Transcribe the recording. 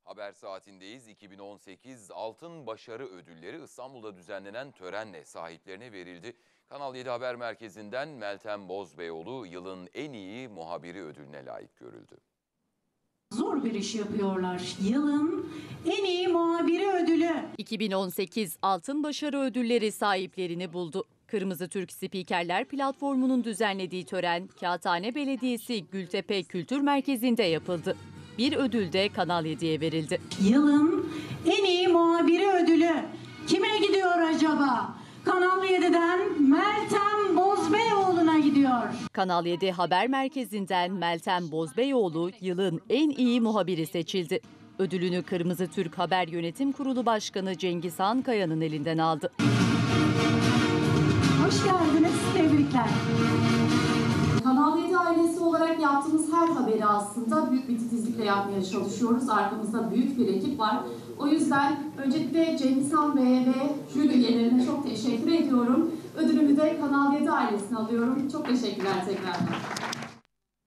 Haber saatindeyiz. 2018 Altın Başarı Ödülleri İstanbul'da düzenlenen törenle sahiplerine verildi. Kanal 7 Haber Merkezi'nden Meltem Bozbeyoğlu yılın en iyi muhabiri ödülüne layık görüldü. Zor bir iş yapıyorlar. Yılın en iyi muhabiri ödülü. 2018 Altın Başarı Ödülleri sahiplerini buldu. Kırmızı Türk Spikerler Platformu'nun düzenlediği tören Kağıthane Belediyesi Gültepe Kültür Merkezi'nde yapıldı. Bir ödül de Kanal 7'ye verildi. Yılın en iyi muhabiri ödülü kime gidiyor acaba? Kanal 7'den Meltem Bozbeyoğlu'na gidiyor. Kanal 7 Haber Merkezi'nden Meltem Bozbeyoğlu yılın en iyi muhabiri seçildi. Ödülünü Kırmızı Türk Haber Yönetim Kurulu Başkanı Cengiz Hankaya'nın elinden aldı. Hoş geldiniz, tebrikler. Kanal 7 ailesi olarak yaptığımız her haberi aslında büyük bir titizlikle yapmaya çalışıyoruz. Arkamızda büyük bir ekip var. O yüzden öncelikle Cengiz Han Bey'e ve jüri üyelerine çok teşekkür ediyorum. Ödülümü de Kanal 7 ailesine alıyorum. Çok teşekkürler tekrar.